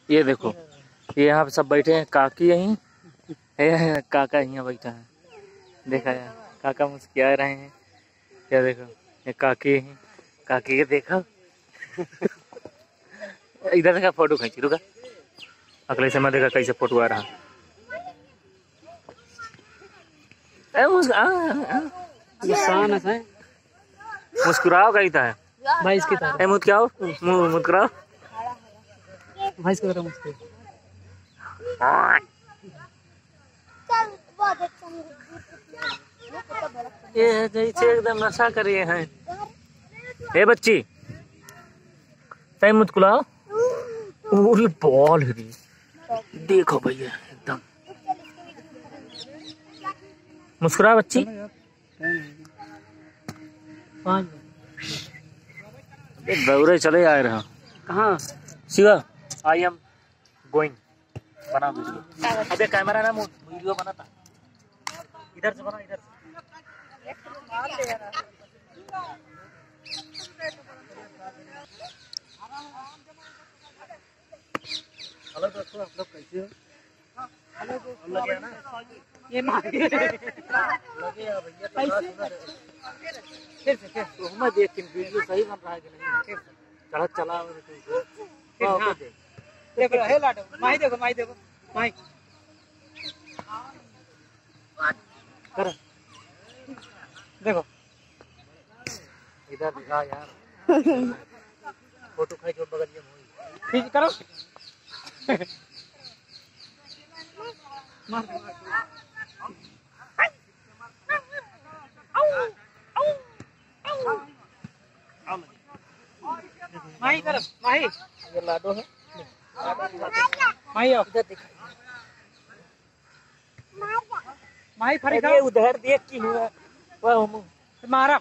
ये देखो, ये यहाँ पे सब बैठे हैं, काकी यहीं है, काका यहाँ बैठा है। देखा यार, काका मुस्कुरा रहे हैं। क्या देखो, ये काकी यहीं, काकी के देखो। इधर देखा, फोटो खींची, रुका अगले से मैं देखा कैसे फोटो आ रहा। मुस्कुराओ कहीं था भाई इसकी तरह मुस्कुराओ, मुस्कुराओ भाई इसकी तरह मुस्कुरा। ये जैसे एकदम नशा करिए हैं। ए बच्ची, सही मुस्कुराओ। पूरी बॉल है, देखो भैया एकदम मुस्कुरा बच्ची। दौड़े चले आ रहा। कहाँ शिवा, आई एम गोइंग। बना वीडियो। अबे कैमरा ना, वीडियो बनाता। इधर से बना, इधर से। हेलो दोस्तों, आप लोग कैसे हो? हेलो दोस्तों, लगे ना ये मांगे लगे भैया। फिर से तो मैं देख के वीडियो सही बन रहा है कि नहीं। चला चला देखो, हे लाडो माही देखो, माही देखो, माही कर देखो, इधर दिखा यार। फोटो खींच बगल में खींच करो। माही कर, माही ये लाडो है। माही इधर दिखा, माही फड़ी का उधर देख की हुआ वह मारा।